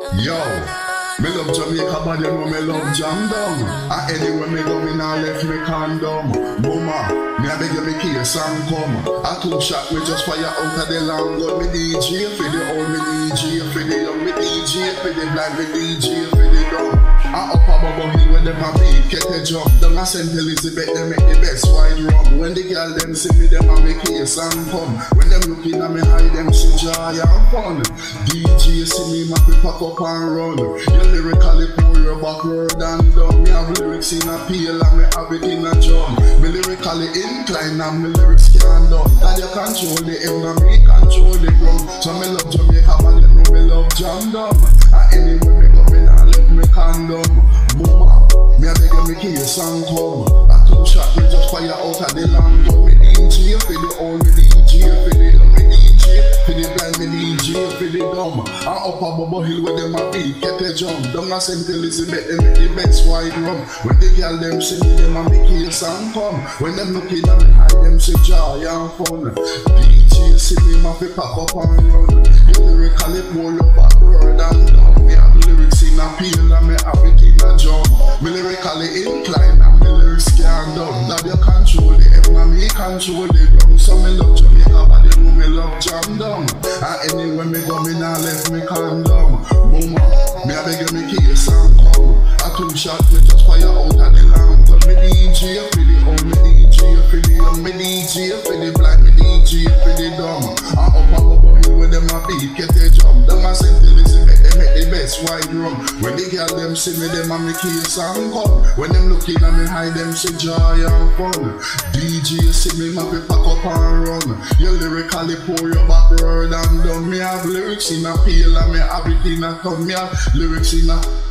Yo, me love Jamaica, but you know me love jam down. And anywhere me go, me nah left me condom. Mama, me a beg you me case and come. A two shot me just fire out of the long gun. Me DJ for the old, me DJ for the young, me DJ for the blind, me DJ for the dumb. And up above hill when them a beat, get a jump. Down a St. Elizabeth, them make the best wine rum. When the girl them see me, them a make case and come. When them looking at me high, them see joy and fun. DJ see me, ma pack up and run. You lyrically pour your backward and down. Me have lyrics in a peel and me have it in a drum. Me lyrically incline and me lyrics can't done. That you control the aim and me control the ground. So me love Jamaica, but them know me love jam down. And anywhere me go, me nah left me condom. Mama, me a beg you me case and come. A two shot me just fire out of the long gun. Me DJ for the old, me DJ for the young, me DJ for the blind, me DJ for the dumb. And up above hill where them a beat, get a jump. Down a St. Elizabeth, them make the best white rum. When the girl them see me, them a make case and come. When them looking at me high, them say joy and fun. DJ see me, ma fi pack up and run. You lyrically pour your backward and down. Me have lyrics in a peel and me have it in a jump. Me lyrically incline and me lyrics can't done. Now you control the aim and me control the drum. So me love Jamaica, but you know me love jam down. And anywhere me go, me nah left me condom. Mama, me a beg you me case and come. A two shot me just fire out of the lamp. But me DJ for the old, me DJ for the young, me DJ for the black, me DJ for the dumb. And up above hill where them a beat, get a jump. Down a St. Elizabeth, they make the best white rum. When the girl them see me, them a make case and come. When them looking at me high, them say joy and fun. DJ see me, ma fi pack up and run. You lyrically pour your backward and down. Me have lyrics in a peel and me have it in a tongue. Me have lyrics in a